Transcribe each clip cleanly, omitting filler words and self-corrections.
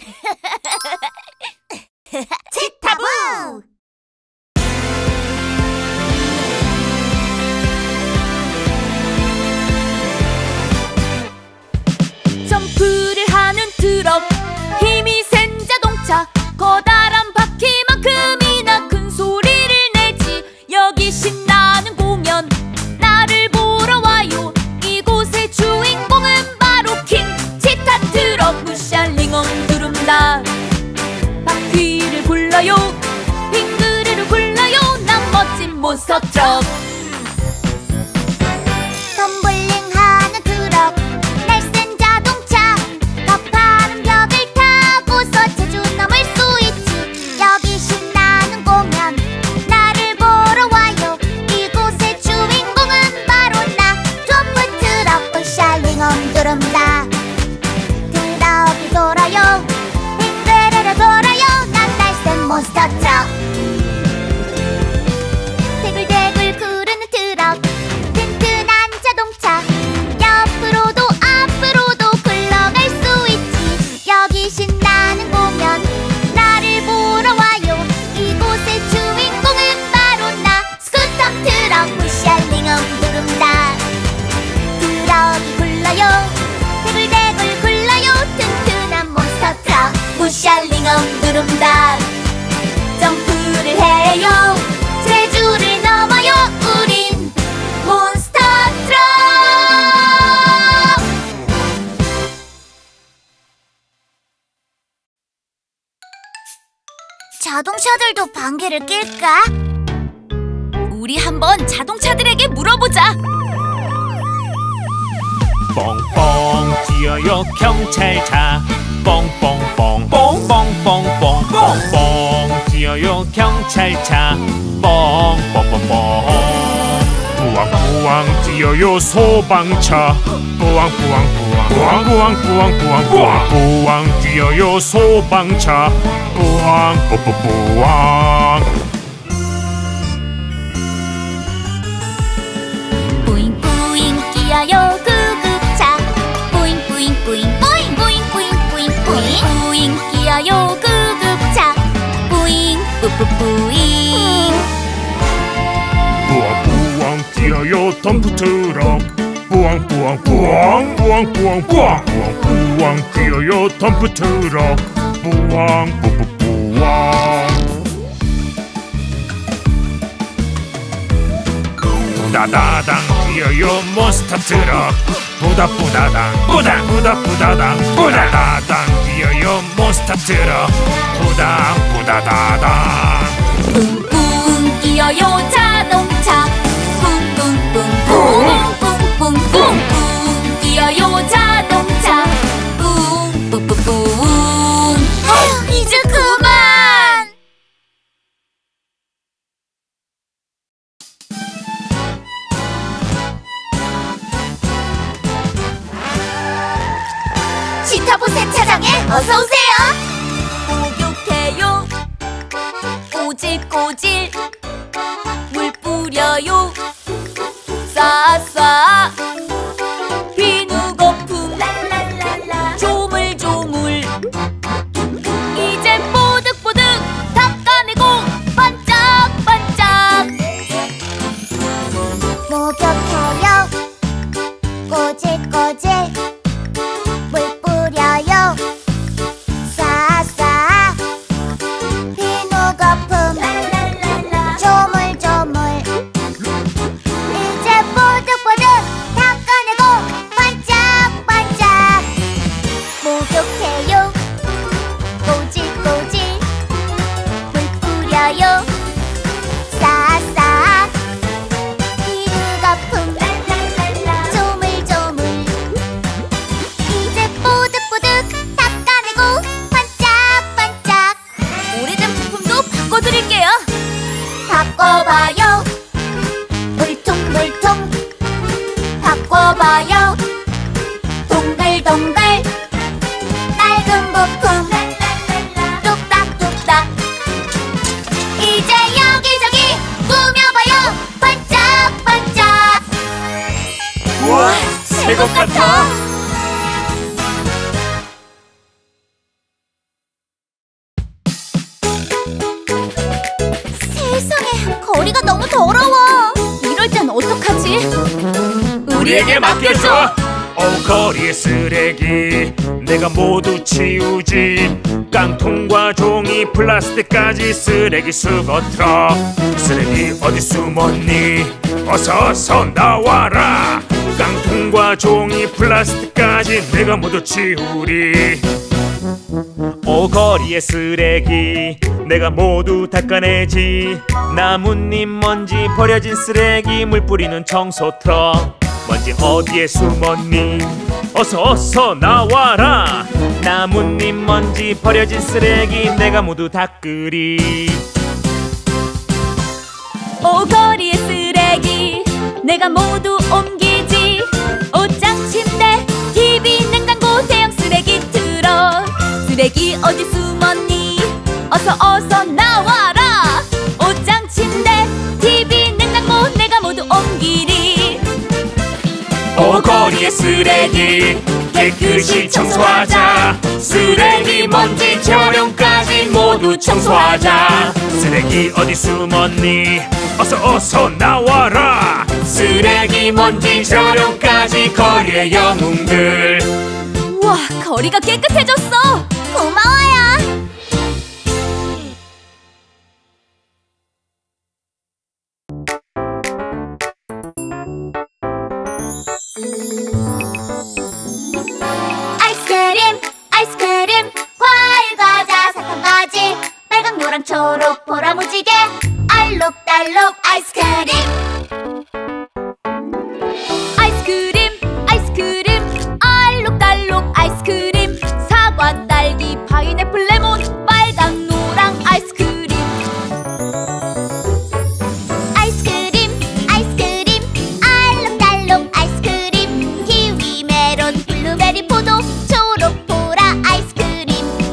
치타부! 점프를 하는 트럭, 힘이 센 자동차, 커다란 바퀴만큼이나 큰 소리를 내지. 여기 신나는 공연, 나를 보러 와요. 이곳의 주인공은 바로 킹 치타 트럭. 무샬링 엉두름다. 바퀴를 굴러요, 빙그르르 굴러요. 난 멋진 몬스터 트럭. 덤블링하는 트럭, 날쌘 자동차, 가파른 벽을 타고서 제주 넘을 수 있지. 여기 신나는 공연, 나를 보러 와요. 이곳의 주인공은 바로 나, 점프 트럭. 무샬링 엉두름다. 트럭이 돌아요, 빙그르르 돌아요. 난 날쌘 몬스터 트럭. 대굴대굴 구르는 트럭, 튼튼한 자동차, 옆으로도 앞으로도 굴러갈 수 있지. 여기 신나는 공연, 나를 보러 와요. 이곳의 주인공은 바로 나, 스쿠터 트럭. 무샬링 엉두름다. 트럭이 굴러요, 대굴대굴 굴러요. 튼튼한 몬스터 트럭. 무샬링 엉두름다. 점프를 해요, 제주를 넘어요. 우린 몬스터 트럭. 자동차들도 방귀를 낄까? 우리 한번 자동차들에게 물어보자. 뻥뻥 뛰어요 경찰차. 뻥뻥뻥 뻥뻥뻥뻥 뻥뻥 뛰어요 경찰차. 뻥뻥뻥뻥 뿌왕뿌왕 뛰어요 소방차. 뿌왕뿌왕뿌왕 뿌왕뿌왕뿌왕뿌왕 뿌왕뿌왕 뛰어요 소방차. 뿌왕뿌뿌뿌왕 뿌잉뿌잉 뛰어요 구급차. 뿌잉뿌잉뿌잉 뿌잉 뿌잉 뿌잉 뿌잉 뿌잉 뿌잉 뛰어요 구급차. 뿌잉 뿌뿌뿌잉. 뿌왕뿌왕 뛰어요 덤프트럭. 뿌왕뿌왕 뿌왕 뿌왕뿌왕 뿌왕 뿌왕 뛰어요 덤프트럭. 뿌왕 뿌뿌뿌왕 부다다당 뛰어요 몬스터 트럭. 부다부다당 부다부다부다당 부다다당 뛰어요 몬스터 트럭. 부다부다다당 뿡뿡 뛰어요 자동차. 뿡뿡뿡 뿡뿡뿡뿡 뛰어요 자동차. 뿡뿡뿡뿡. 아휴, 이제 그만. 치타부 세차장에 어서 오세요. 목욕해요, 꼬질꼬질. 물 뿌려요, 쏴쏴. 비누 거품 조물조물. 이제 뽀득뽀득 닦아내고 반짝반짝. 목욕해요, 꼬질꼬질. 물 뿌려요, 쏴쏴. 비누 거품 조물조물. 이제 뽀득뽀득 닦아내고 반짝반짝. 목욕해요, 꼬질꼬질. 물 뿌려요, 쏴쏴. 비누 거품 조물조물. 이제 뽀득뽀득 닦아내고 반짝반짝. 오래된 부품도 바꿔드릴게요. 바꿔봐요, 물통물통. 바꿔봐요, 동글동글. 낡은 부품 뚝딱뚝딱. 이제 여기저기 꾸며봐요, 반짝반짝. 우와 새 것 같아. 거리가 너무 더러워. 이럴 땐 어떡하지? 우리에게 맡겨줘. 거리의 쓰레기 내가 모두 치우지. 깡통과 종이 플라스틱까지 쓰레기 수거 트럭. 쓰레기 어디 숨었니? 어서 나와라. 깡통과 종이 플라스틱까지 내가 모두 치우리. 거리의 쓰레기 내가 모두 닦아내지. 나뭇잎 먼지 버려진 쓰레기 물 뿌리는 청소 트럭. 먼지 어디에 숨었니? 어서 나와라. 나뭇잎 먼지 버려진 쓰레기 내가 모두 닦으리. 거리의 쓰레기 내가 모두 옮기지. 옷장, 침대, TV, 냉장고, 대형 쓰레기 트럭. 쓰레기 어디 숨었니? 어서 나와라. 옷장, 침대, TV, 냉장고 내가 모두 옮기리. 거리의 쓰레기 깨끗이 청소하자. 쓰레기 먼지 재활용까지 모두 청소하자. 쓰레기 어디 숨었니? 어서 나와라. 쓰레기 먼지 재활용까지 거리의 영웅들. 우와, 거리가 깨끗해졌어. 고마워요. 아이스크림, 과일, 과자, 사탕, 가지, 빨강, 노랑, 초록, 보라, 무지개, 알록달록 아이스크림. 알록달록 아이스크림. 사과, 딸기, 파인애플, 레몬, 빨강, 노랑 아이스크림. 알록달록 아이스크림. 키위, 메론, 블루베리, 포도, 초록, 보라 아이스크림.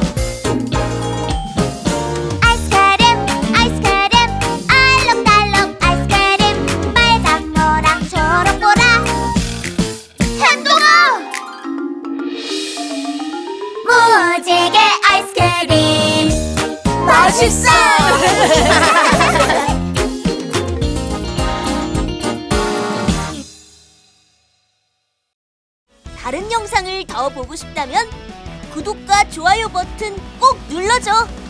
알록달록 아이스크림. 빨강, 노랑, 초록, 보라. 햄버거! 무지개 아이스크림. 맛있어! 다른 영상을 더 보고 싶다면 구독과 좋아요 버튼 꼭 눌러줘.